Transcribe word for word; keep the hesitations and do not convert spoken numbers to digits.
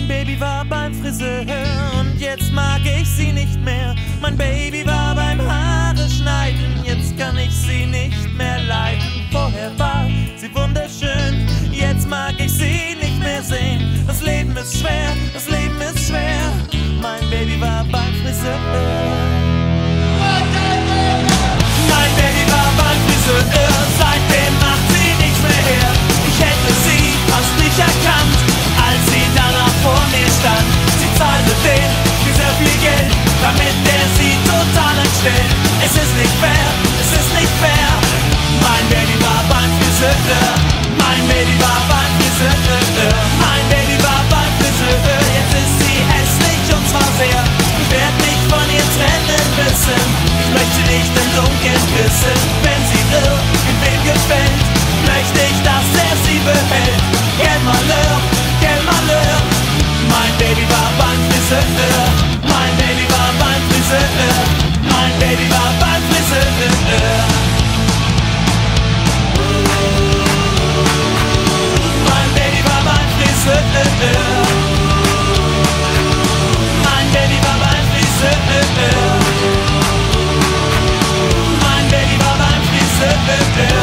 Mein Baby war beim Friseur und jetzt mag ich sie nicht mehr. Mein Baby war beim Haare schneiden, jetzt kann ich sie nicht mehr leiden. Vorher war sie wunderschön, jetzt mag ich sie nicht mehr sehen. Das Leben ist schwer, das Leben ist schwer. Mein Baby war beim Friseur. Mein Baby war beim Friseur, seitdem macht sie nichts mehr her. Ich hätte sie fast nicht erkannt, als sie danach vor mir stand. Sie zahlte den für sehr viel Geld, damit er sie total entstellt. Es ist nicht fair, es ist nicht fair. Mein Baby war beim Friseur, mein Baby war beim Friseur, mein Baby war beim Friseur. Jetzt ist sie hässlich und zwar sehr. Ich werd mich von ihr trennen müssen. Ich möchte nicht im Dunkeln küssen. Wenn sie irgendwem gefällt, möchte ich, dass er sie behält. Quel malheur, quel malheur. Mein Baby war beim Friseur, mein Baby war beim Friseur, mein Baby war beim Friseur. Mein Baby war beim Friseur. Mein Baby war beim Friseur. Mein Baby war beim Friseur.